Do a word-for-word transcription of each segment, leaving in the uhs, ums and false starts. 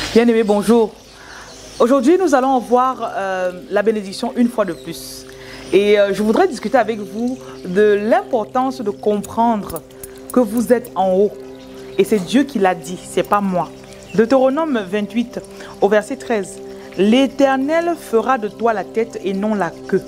Bien-aimés, bonjour. Aujourd'hui, nous allons voir euh, la bénédiction une fois de plus. Et euh, je voudrais discuter avec vous de l'importance de comprendre que vous êtes en haut. Et c'est Dieu qui l'a dit, c'est pas moi. Deutéronome vingt-huit, au verset treize. L'Éternel fera de toi la tête et non la queue.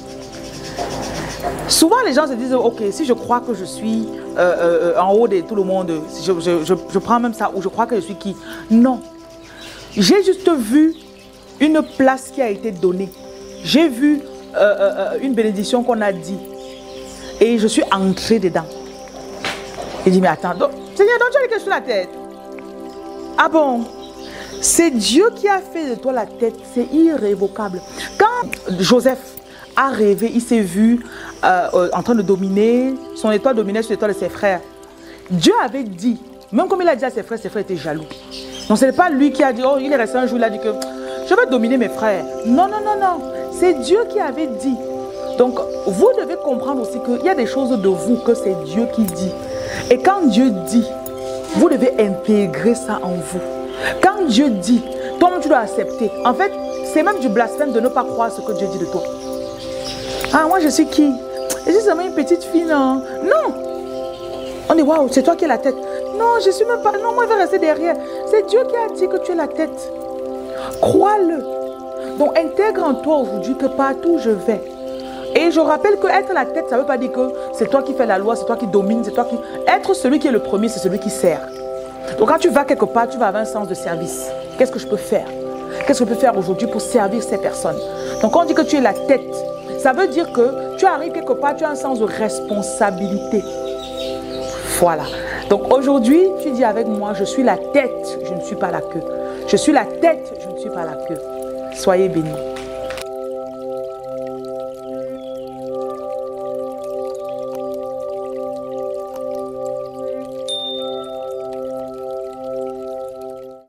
Souvent, les gens se disent, ok, si je crois que je suis euh, euh, en haut de tout le monde, je, je, je, je prends même ça, ou je crois que je suis qui? Non. J'ai juste vu une place qui a été donnée. J'ai vu euh, euh, une bénédiction qu'on a dit. Et je suis entrée dedans. Il dit, mais attends, donc, Seigneur, donc tu as quelque chose sur la tête. Ah bon? C'est Dieu qui a fait de toi la tête. C'est irrévocable. Quand Joseph a rêvé, il s'est vu euh, euh, en train de dominer. Son étoile dominait sur l'étoile de ses frères. Dieu avait dit, même comme il a dit à ses frères, ses frères étaient jaloux. Donc ce n'est pas lui qui a dit, oh, il est resté un jour, il a dit que je vais dominer mes frères. Non, non, non, non. C'est Dieu qui avait dit. Donc vous devez comprendre aussi qu'il y a des choses de vous que c'est Dieu qui dit. Et quand Dieu dit, vous devez intégrer ça en vous. Quand Dieu dit, toi-même tu dois accepter. En fait, c'est même du blasphème de ne pas croire ce que Dieu dit de toi. Ah, moi je suis qui? Je suis seulement une petite fille, non? Non. On dit, waouh, c'est toi qui es la tête. Non, je suis même pas. Non, moi je vais rester derrière. C'est Dieu qui a dit que tu es la tête. Crois-le. Donc intègre en toi aujourd'hui que partout où je vais. Et je rappelle que être la tête, ça ne veut pas dire que c'est toi qui fais la loi, c'est toi qui domine, c'est toi qui... Être celui qui est le premier, c'est celui qui sert. Donc quand tu vas quelque part, tu vas avoir un sens de service. Qu'est-ce que je peux faire? Qu'est-ce que je peux faire aujourd'hui pour servir ces personnes? Donc quand on dit que tu es la tête, ça veut dire que tu arrives quelque part, tu as un sens de responsabilité. Voilà. Donc aujourd'hui, tu dis avec moi, je suis la tête, je ne suis pas la queue. Je suis la tête, je ne suis pas la queue. Soyez bénis.